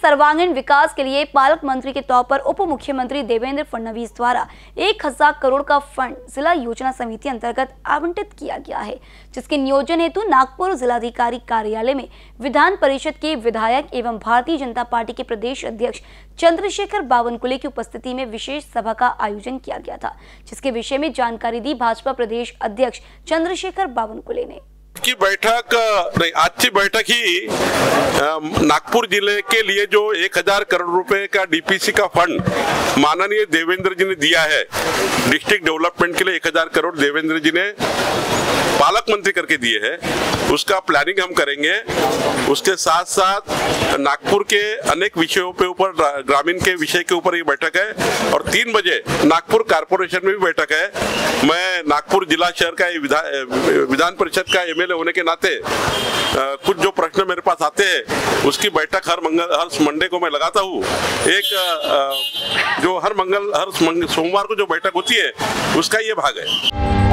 सर्वांगीण विकास के लिए पालक मंत्री के तौर पर उप मुख्यमंत्री देवेंद्र फडणवीस द्वारा 1000 करोड़ का फंड जिला योजना समिति अंतर्गत आवंटित किया गया है, जिसके नियोजन हेतु नागपुर जिलाधिकारी कार्यालय में विधान परिषद के विधायक एवं भारतीय जनता पार्टी के प्रदेश अध्यक्ष चंद्रशेखर बावनकुले की उपस्थिति में विशेष सभा का आयोजन किया गया था, जिसके विषय में जानकारी दी भाजपा प्रदेश अध्यक्ष चंद्रशेखर बावनकुले ने। की बैठक नहीं, आज की बैठक ही नागपुर जिले के लिए जो 1000 करोड़ रुपए का डीपीसी का फंड माननीय देवेंद्र जी ने दिया है, डिस्ट्रिक्ट डेवलपमेंट के लिए 1000 करोड़ देवेंद्र जी ने पालक मंत्री करके दिए हैं, उसका प्लानिंग हम करेंगे। उसके साथ साथ नागपुर के अनेक विषयों पे ऊपर, ग्रामीण के विषय के ऊपर ये बैठक है और 3 बजे नागपुर कारपोरेशन में भी बैठक है। मैं नागपुर जिला शहर का विधान परिषद का एमएलए होने के नाते कुछ जो प्रश्न मेरे पास आते हैं उसकी बैठक हर मंडे को मैं लगाता हूँ। एक जो हर सोमवार को जो बैठक होती है उसका ये भाग है।